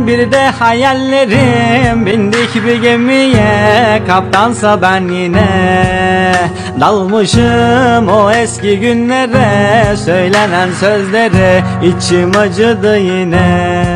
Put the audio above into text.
bir de hayallerim. Bindik bir gemiye, kaptansa ben yine. Dalmışım o eski günlere, söylenen sözlere içim acıdı yine.